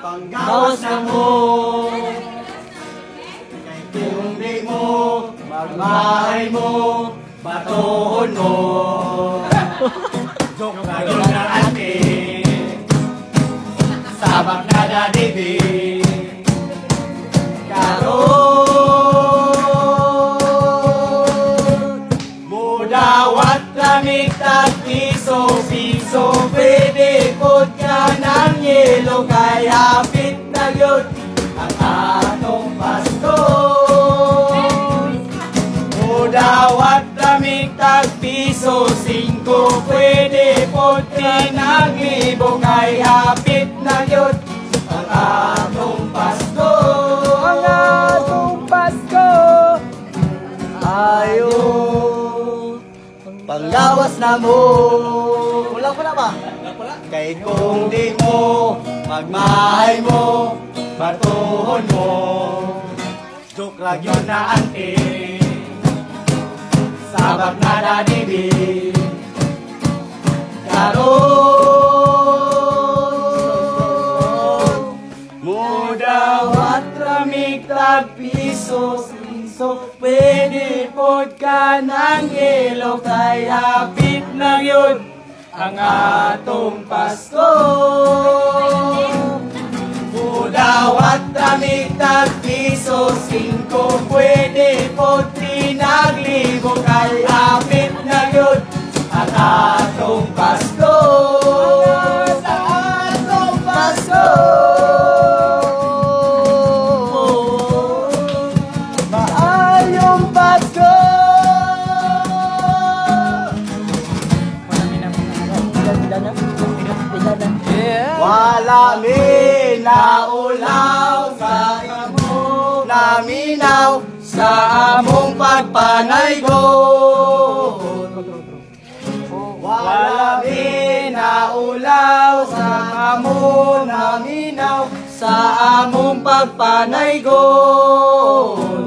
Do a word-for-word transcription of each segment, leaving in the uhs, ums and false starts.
panggawas na mo. Kung di mo, magmahay mo, batuhon mo. Joke na yun na ate, sabak na dadibi. Karon, mudawat lamig tag-piso-piso, pwede pod ka ng yelo, kaya hapit na yun ang atong Pasko. Mudawat lamig tag-piso, singko, pwede pod ka ng libo, kaya hapit na yun ang atong Pasko. Ang atong Pasko. Ayo, panggawas na mo. Wala pala ba? Kay kung di mo, magmahay mo, batuhon mo. Joke lang yun na ante, sabak na dadibi. Karon, mudawat lamig tag-piso, so pwede pod ka ng yelo, kay hapit na yun ang atong Pasko. Mudawat lamig tag-piso, singko, pwede pod tinaglibo, kay hapit na yun ang atong Pasko. Ang atong Pasko. Maayong Pasko. Wala mi naulaw sa among naminaw sa among pagpanaygon. Wala mi naulaw sa among naminaw sa among pagpanaygon.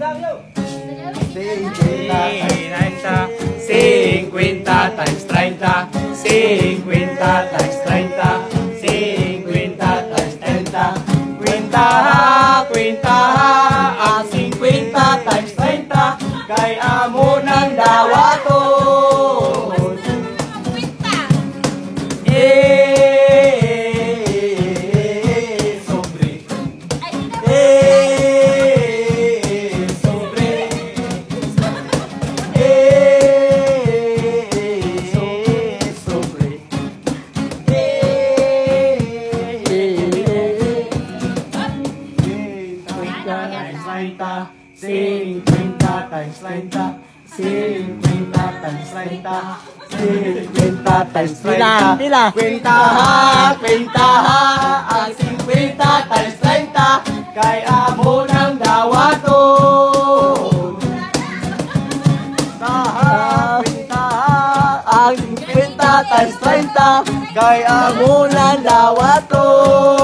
Cinquenta times treinta, cinquenta times treinta, cinquenta times treinta, kwenta ha, kwenta ha, ang cinquenta times treinta, kay amo ng dawaton. Eh, sobre, eh, sobre, cinquenta times treinta, cinquenta times treinta, cinquenta times treinta, pila, kwenta ha, kwenta ha, ang cinquenta times treinta, kay amo ng dawaton. Taha, kwenta ha, ang cinquenta times treinta, kay amo ng dawaton.